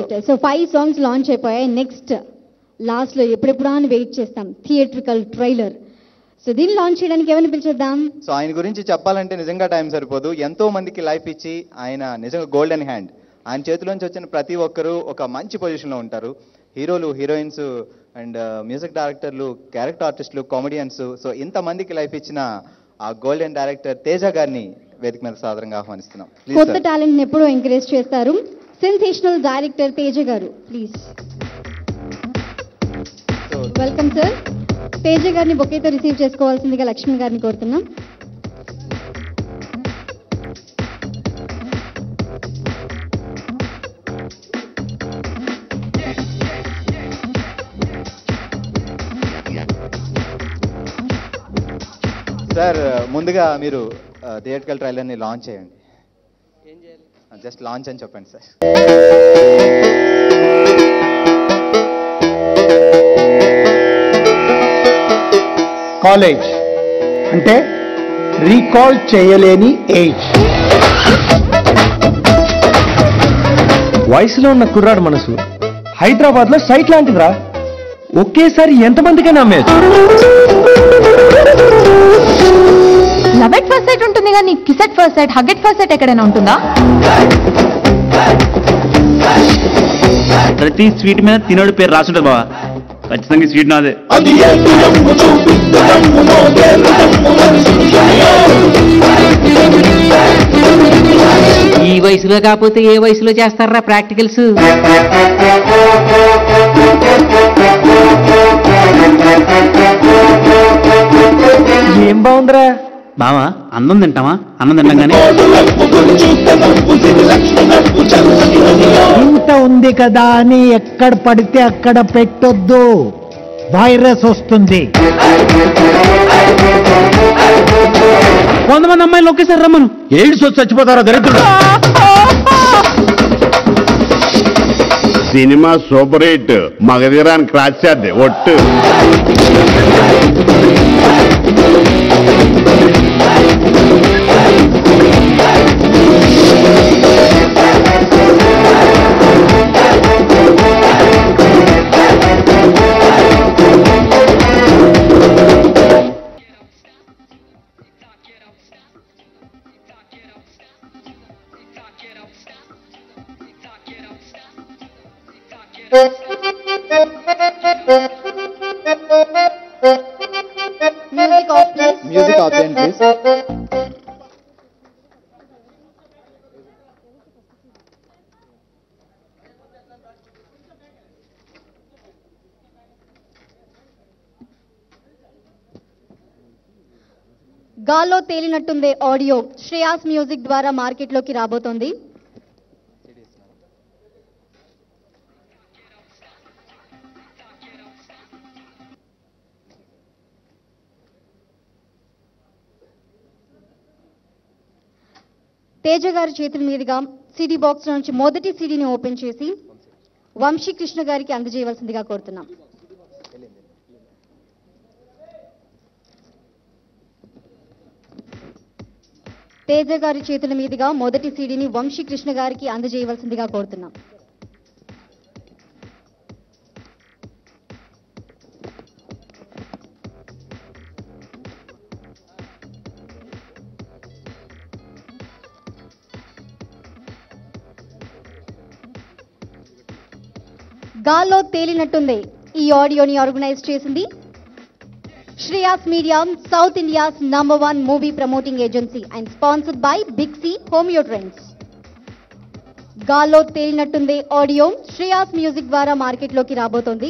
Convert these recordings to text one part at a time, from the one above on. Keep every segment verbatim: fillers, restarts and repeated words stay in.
Right, so five songs launch అయిపోయాయి. Next లాస్ట్లో ఎప్పుడెప్పుడు అని వెయిట్ చేస్తాం థియేట్రికల్ ట్రైలర్. సో దీన్ని లాంచ్ చేయడానికి ఎవరిని పిలిచేద్దాం? సో ఆయన గురించి చెప్పాలంటే నిజంగా టైం సరిపోదు. ఎంతో మందికి లైఫ్ ఇచ్చి ఆయన నిజంగా గోల్డెన్ హ్యాండ్. ఆయన చేతిలోంచి వచ్చిన ప్రతి ఒక్కరూ ఒక మంచి పొజిషన్లో ఉంటారు. హీరోలు, హీరోయిన్స్ అండ్ మ్యూజిక్ డైరెక్టర్లు, క్యారెక్టర్ ఆర్టిస్టులు, కామెడియన్స్. సో ఇంతమందికి లైఫ్ ఇచ్చిన ఆ గోల్డెన్ డైరెక్టర్ తేజ గారిని వేదిక మీద సాదరంగా ఆహ్వానిస్తున్నాం. కొత్త టాలెంట్ ఎప్పుడూ ఎంకరేజ్ చేస్తారు సెన్సేషనల్ డైరెక్టర్ తేజ గారు. Please welcome sir. తేజ గారిని బొకేతో రిసీవ్ చేసుకోవాల్సిందిగా లక్ష్మణ్ గారిని కోరుతున్నాం. సార్ ముందుగా మీరు థియేట్రికల్ ట్రైలర్ని లాంచ్ చేయండి. ఏం చేయాలి? జస్ట్ లాంచ్ అని చెప్పండి సార్. కాలేజ్ అంటే రీకాల్ చేయలేని ఏజ్. వయసులో ఉన్న కుర్రాడు మనసు హైదరాబాద్ లో సైట్ లాంటిదిరా. ఒకేసారి ఎంతమందికైనా అమ్మేది. లవ్ ఎట్ ఫస్ట్ సైట్ ఉంటుంది కానీ kiss at first sight, hug at first sight ఎక్కడైనా ఉంటుందా? ప్రతి స్వీట్ మీద తినోడి పేరు రాసుంటుంది బావా. ఖచ్చితంగా స్వీట్ నాదే. ఈ వయసులో కాకపోతే ఏ వయసులో చేస్తారా ప్రాక్టికల్స్? ఏం బాగుందిరా బావా. అన్నం తింటామా? అన్నం తింటాం కానీ ఇంత ఉంది కదా అని ఎక్కడ పడితే అక్కడ పెట్టొద్దు, వైరస్ వస్తుంది. కొంతమంది అమ్మాయిలు ఒకేసారి రమ్మను. ఏడు సొచ్చి చచ్చిపోతారా దరిద్రుడు. సినిమా సూపర్ హిట్, మగధీరాన్ని క్రాచ్ చేద్ది ఒట్టు. Music off please. Music off చేయండి ప్లీజ్. గాల్లో తేలినట్టుందే ఆడియో శ్రేయాస్ మ్యూజిక్ ద్వారా మార్కెట్లోకి రాబోతోంది. తేజ గారి చేతుల మీదుగా సిడీ బాక్స్ నుంచి మొదటి సిడీని ఓపెన్ చేసి వంశీ కృష్ణ గారికి అందజేయవలసిందిగా కోరుతున్నాం. తేజ గారి చేతుల మీదుగా మొదటి సిడీని వంశీ కృష్ణ గారికి అందజేయవలసిందిగా కోరుతున్నాం. గాల్లో తేలినట్టుందే ఈ ఆడియోని ఆర్గనైజ్ చేసింది Shreyas media, South India's number one movie promoting agency and sponsored by big C homeo trends. గాల్లో తేలినట్టుందే ఆడియో శ్రేయాస్ మ్యూజిక్ ద్వారా మార్కెట్లోకి రాబోతోంది.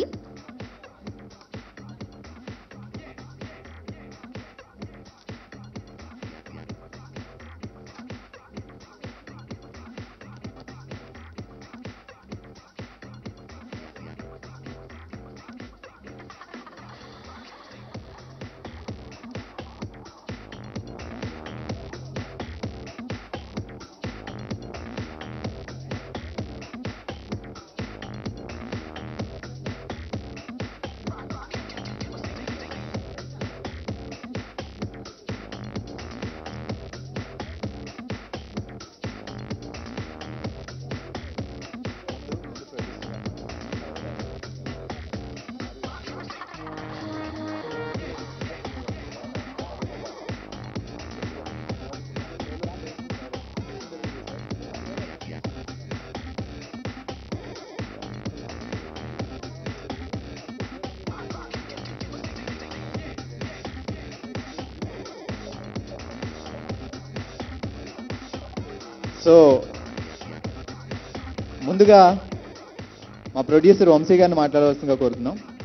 సో ముందుగా మా ప్రొడ్యూసర్ వంశీ గారిని మాట్లాడవలసిందిగా కోరుతున్నాం.